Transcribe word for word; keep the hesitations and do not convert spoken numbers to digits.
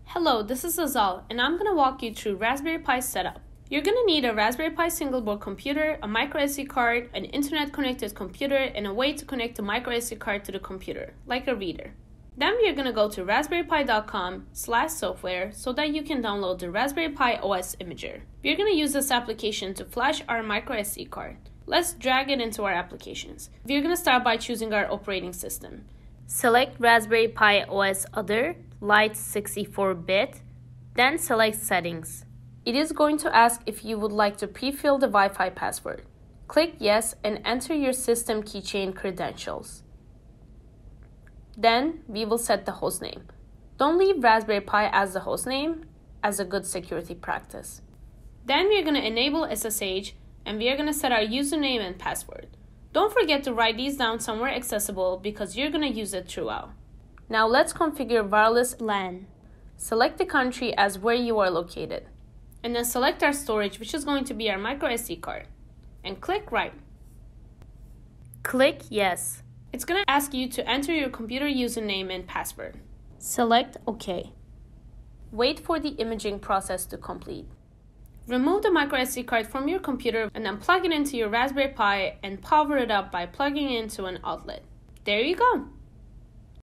Hello, this is Azal, and I'm going to walk you through Raspberry Pi setup. You're going to need a Raspberry Pi single board computer, a micro S D card, an internet connected computer, and a way to connect the micro S D card to the computer, like a reader. Then we're going to go to raspberry pi dot com slash software so that you can download the Raspberry Pi O S Imager. We're going to use this application to flash our micro S D card. Let's drag it into our applications. We're going to start by choosing our operating system. Select Raspberry Pi O S Other, Lite sixty-four bit, then select Settings. It is going to ask if you would like to pre-fill the Wi-Fi password. Click Yes and enter your system keychain credentials. Then we will set the hostname. Don't leave Raspberry Pi as the hostname, as a good security practice. Then we are going to enable S S H and we are going to set our username and password. Don't forget to write these down somewhere accessible because you're going to use it throughout. Now let's configure wireless LAN. Select the country as where you are located. And then select our storage, which is going to be our micro S D card. And click Write. Click Yes. It's going to ask you to enter your computer username and password. Select OK. Wait for the imaging process to complete. Remove the micro S D card from your computer and then plug it into your Raspberry Pi and power it up by plugging it into an outlet. There you go.